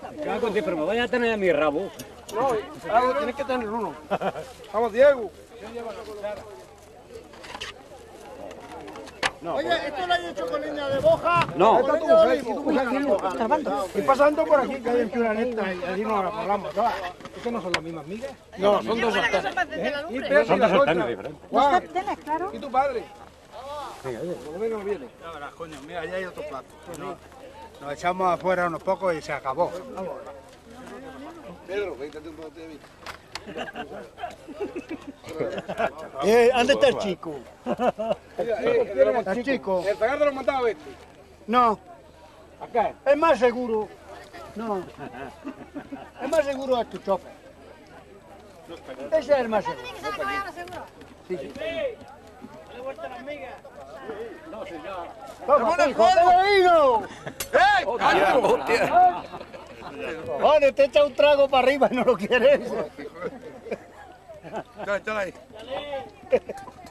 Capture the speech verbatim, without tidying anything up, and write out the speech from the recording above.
Cago en Dios, pero me vaya a tener a mi rabo. No, ah, tienes que tener uno. Vamos, Diego. No, Oye, ¿esto lo hay hecho con leña de boja? No. ¿Con leña de olivo? Y pasando por aquí, que hay un churaneta y allí nos hablamos. ¿Estos no son las mismas migas? No, son dos sartenes. Y tres y Son la dos sartenes otra. diferentes. Juan, sartenes, claro. ¿y tu padre? Venga, oye. Por lo menos viene. Ya verás, coño, mira, allá hay otro plato. No, nos echamos afuera unos pocos y se acabó. Pedro, véntate un bote de vino. Eh, ¿dónde está el chico? Mira, eh, el, El chico. el pegar de los mandados este. No, Acá. es más seguro. No. Es más seguro este chofer. Ese es el más seguro. Sí, sí. ¡Vamos, hijo! ¡Vino! ¡Eh! Joder, te echa un trago para arriba y no lo quieres. Dale, dale ahí.